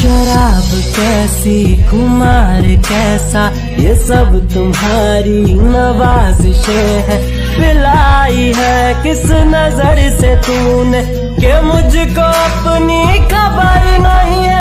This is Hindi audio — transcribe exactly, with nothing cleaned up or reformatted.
शराब कैसी, कुमार कैसा, ये सब तुम्हारी नवाजिशें हैं। पिलाई है किस नजर से तूने कि मुझको अपनी खबर नहीं है।